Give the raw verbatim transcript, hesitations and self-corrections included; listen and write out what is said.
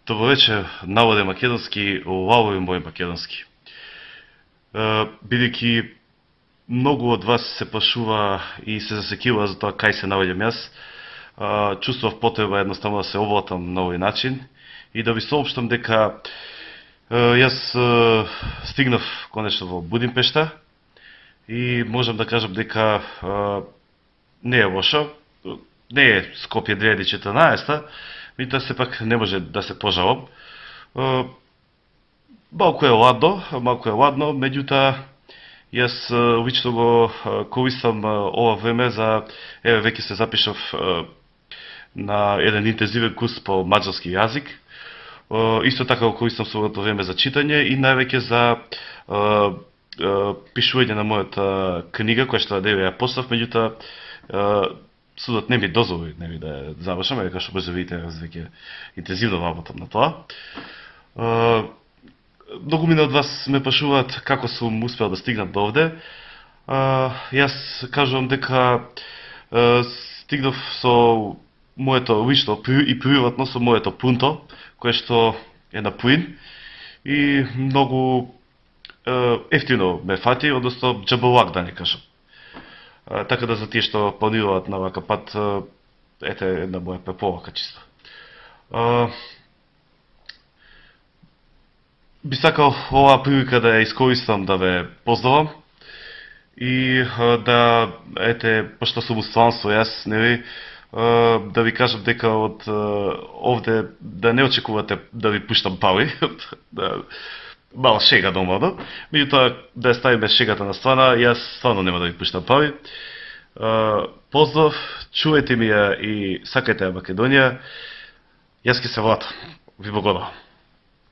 Добро вечер, наводе македонски, лавови мој македонски. Бидејќи многу од вас се прашува и се засекива за тоа кај се наоѓам јас, чувствував потреба едноставно да се облатам на овој начин и да ви соопштам дека јас стигнав конечно во Будимпешта и можам да кажам дека не е лошо, не е Скопје две илјади и четрнаесетта, меѓутоа сепак не може да се пожалам. Малку е ладно, малку е ладно, меѓутоа јас лично го користам ова време за, еве веќе се запишав на еден интензивен курс по маđarски јазик. Исто така го користам своето време за читање и највеќе за пишување на мојата книга, која што да ја послав, меѓутоа судот не ми дозволи, нели, да ја завршам, дека што може видите, јас веќе интензивно работам на тоа. Многу мина од вас ме прашуваат како сум успел да стигнам до овде. Јас кажувам дека стигнав со моето лично и приватно со моето пунто, кое што е на плин и многу ефтино ме фати, односно џаболак да не кажам. Така да за тие што планираат на вака пат, ете една моја преполака чисто. Би сакал оваа прилика да ја искористам да ве поздравам и да, ете, пошто сум устванство јас, нели, да ви кажам дека од овде да не очекувате да ви пуштам пали, да, мал шега домално, меѓутоа да ја ставиме шегата на страна, јас стварно нема да ви пуштам пали. Поздрав, чувајте ми ја и сакајте ја Македонија, јас ќе се вратам. Ви благодарам.